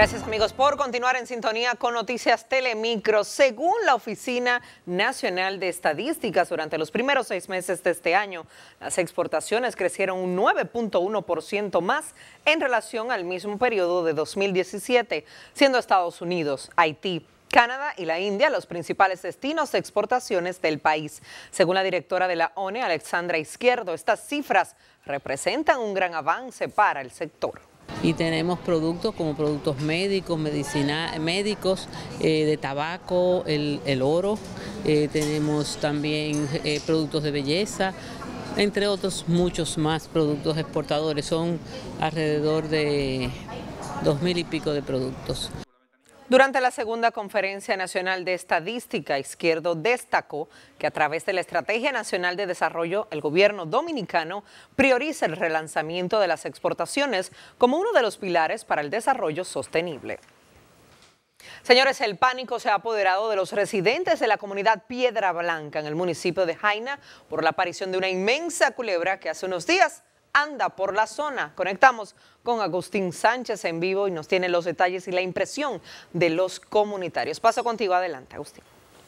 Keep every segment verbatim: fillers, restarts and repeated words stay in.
Gracias amigos por continuar en sintonía con Noticias Telemicro. Según la Oficina Nacional de Estadísticas, durante los primeros seis meses de este año, las exportaciones crecieron un nueve punto uno por ciento más en relación al mismo periodo de dos mil diecisiete, siendo Estados Unidos, Haití, Canadá y la India los principales destinos de exportaciones del país. Según la directora de la O N E, Alexandra Izquierdo, estas cifras representan un gran avance para el sector. Y tenemos productos como productos médicos, medicina, médicos, eh, de tabaco, el, el oro, eh, tenemos también eh, productos de belleza, entre otros muchos más productos exportadores. Son alrededor de dos mil y pico de productos. Durante la segunda Conferencia Nacional de Estadística, Izquierdo destacó que a través de la Estrategia Nacional de Desarrollo, el gobierno dominicano prioriza el relanzamiento de las exportaciones como uno de los pilares para el desarrollo sostenible. Señores, el pánico se ha apoderado de los residentes de la comunidad Piedra Blanca en el municipio de Jaina por la aparición de una inmensa culebra que hace unos días anda por la zona. Conectamos con Agustín Sánchez en vivo y nos tiene los detalles y la impresión de los comunitarios. Paso contigo, adelante, Agustín.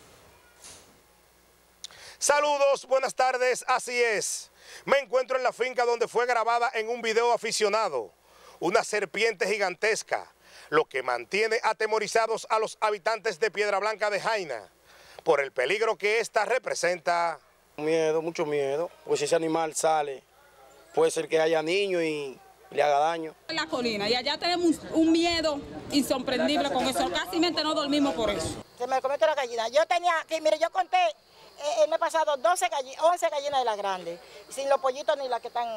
Saludos, buenas tardes, así es. Me encuentro en la finca donde fue grabada en un video aficionado una serpiente gigantesca, lo que mantiene atemorizados a los habitantes de Piedra Blanca de Jaina por el peligro que esta representa. Miedo, mucho miedo, pues si ese animal sale, puede ser que haya niños y le haga daño. En la colina, y allá tenemos un miedo insomprendible con eso, casi no dormimos por eso. Se me comió la gallina. Yo tenía, que mire, yo conté eh, el mes pasado doce gallinas, once gallinas de las grandes, sin los pollitos ni las que están.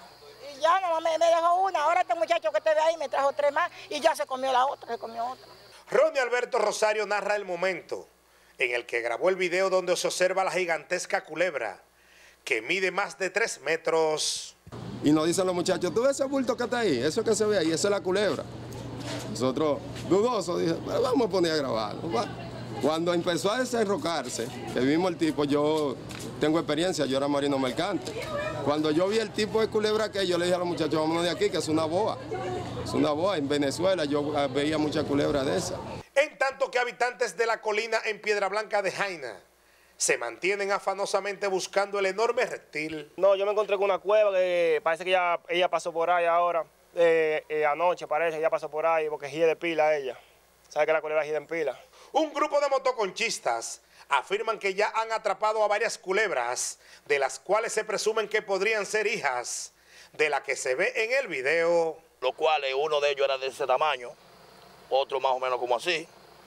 Y ya no me, me dejó una, ahora este muchacho que te ve ahí me trajo tres más y ya se comió la otra, se comió otra. Ronnie Alberto Rosario narra el momento en el que grabó el video donde se observa la gigantesca culebra, que mide más de tres metros. Y nos dicen los muchachos, ¿tú ves ese bulto que está ahí? Eso que se ve ahí, esa es la culebra. Nosotros, dudosos, dije, pero vamos a poner a grabarlo. Cuando empezó a desenrocarse, que vimos el tipo, yo tengo experiencia, yo era marino mercante. Cuando yo vi el tipo de culebra que yo le dije a los muchachos, vámonos de aquí, que es una boa. Es una boa. En Venezuela yo veía mucha culebra de esa. En tanto que habitantes de la colina en Piedra Blanca de Jaina se mantienen afanosamente buscando el enorme reptil. No, yo me encontré con una cueva que parece que ella, ella pasó por ahí ahora, eh, eh, anoche parece, ella pasó por ahí porque gira de pila ella. ¿Sabe que la culebra gira en pila? Un grupo de motoconchistas afirman que ya han atrapado a varias culebras, de las cuales se presumen que podrían ser hijas de la que se ve en el video. Los cuales uno de ellos era de ese tamaño, otro más o menos como así.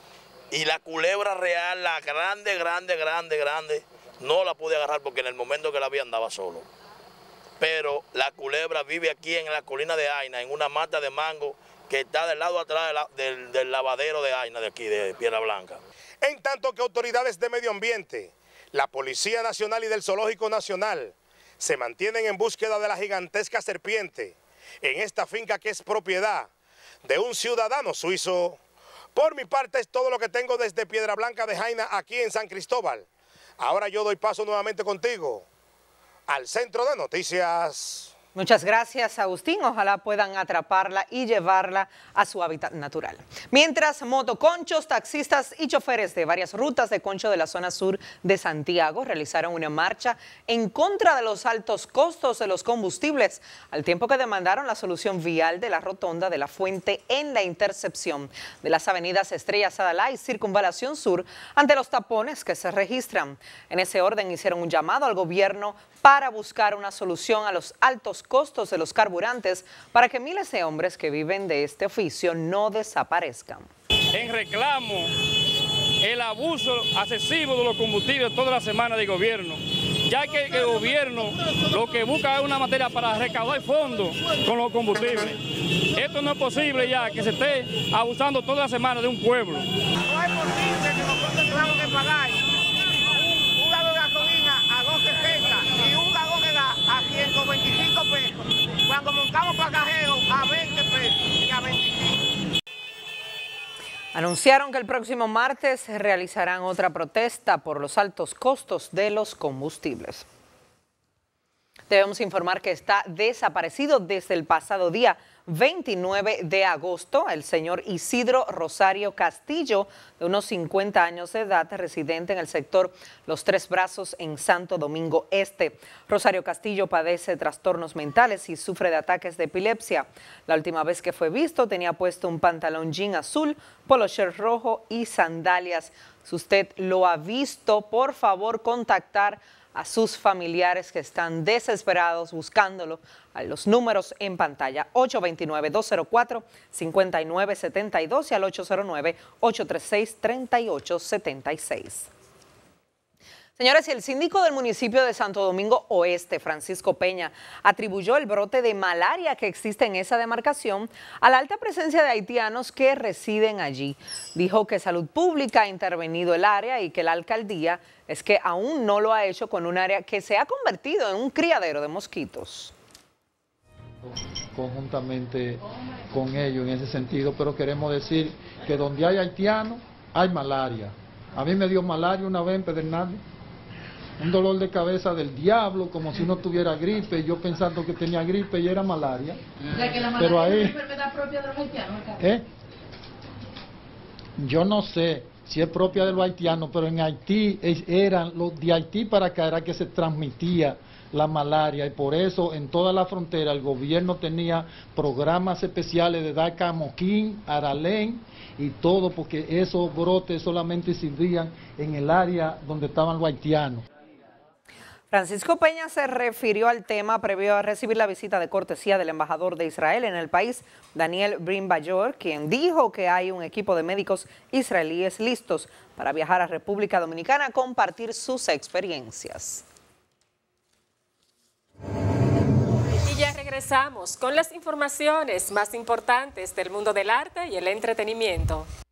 Y la culebra real, la grande, grande, grande, grande, no la pude agarrar porque en el momento que la vi andaba solo. Pero la culebra vive aquí en la colina de Jaina, en una mata de mango que está del lado atrás de la, del, del lavadero de Jaina, de aquí, de Piedra Blanca. En tanto que autoridades de medio ambiente, la Policía Nacional y del Zoológico Nacional se mantienen en búsqueda de la gigantesca serpiente en esta finca que es propiedad de un ciudadano suizo. Por mi parte es todo lo que tengo desde Piedra Blanca de Jaina, aquí en San Cristóbal. Ahora yo doy paso nuevamente contigo al Centro de Noticias. Muchas gracias, Agustín. Ojalá puedan atraparla y llevarla a su hábitat natural. Mientras, motoconchos, taxistas y choferes de varias rutas de concho de la zona sur de Santiago realizaron una marcha en contra de los altos costos de los combustibles, al tiempo que demandaron la solución vial de la rotonda de la Fuente en la intercepción de las avenidas Estrella Sadalá y Circunvalación Sur ante los tapones que se registran. En ese orden hicieron un llamado al gobierno para buscar una solución a los altos costos de los carburantes para que miles de hombres que viven de este oficio no desaparezcan. En reclamo el abuso excesivo de los combustibles toda la semana del gobierno, ya que el gobierno lo que busca es una materia para recaudar fondos con los combustibles. Esto no es posible ya que se esté abusando toda la semana de un pueblo. No es posible que nosotros tengamos que pagar un galón de gasolina a dos sesenta y un galón de gas a ciento veinticinco pesos, cuando montamos pasajeros a veinte pesos y a veinticinco. Anunciaron que el próximo martes realizarán otra protesta por los altos costos de los combustibles. Debemos informar que está desaparecido desde el pasado día veintinueve de agosto. El señor Isidro Rosario Castillo, de unos cincuenta años de edad, residente en el sector Los Tres Brazos en Santo Domingo Este. Rosario Castillo padece trastornos mentales y sufre de ataques de epilepsia. La última vez que fue visto tenía puesto un pantalón jean azul, polo shirt rojo y sandalias. Si usted lo ha visto, por favor contactar a sus familiares que están desesperados buscándolo a los números en pantalla: ocho dos nueve, dos cero cuatro, cinco nueve siete dos y al ocho cero nueve, ocho tres seis, tres ocho siete seis. Señores, el síndico del municipio de Santo Domingo Oeste, Francisco Peña, atribuyó el brote de malaria que existe en esa demarcación a la alta presencia de haitianos que residen allí. Dijo que Salud Pública ha intervenido el área y que la alcaldía es que aún no lo ha hecho con un área que se ha convertido en un criadero de mosquitos. Conjuntamente con ellos en ese sentido, pero queremos decir que donde hay haitianos hay malaria. A mí me dio malaria una vez en Pedernales. Un dolor de cabeza del diablo, como si uno tuviera gripe, yo pensando que tenía gripe y era malaria. ¿Ya que la malaria Pero ahí, es una enfermedad propia de los haitianos? ¿eh? Yo no sé si es propia de los haitianos, pero en Haití eran los de Haití para acá era que se transmitía la malaria, y por eso en toda la frontera el gobierno tenía programas especiales de dar camoquín, aralén y todo, porque esos brotes solamente servían en el área donde estaban los haitianos. Francisco Peña se refirió al tema previo a recibir la visita de cortesía del embajador de Israel en el país, Daniel Brin-Bayor, quien dijo que hay un equipo de médicos israelíes listos para viajar a República Dominicana a compartir sus experiencias. Y ya regresamos con las informaciones más importantes del mundo del arte y el entretenimiento.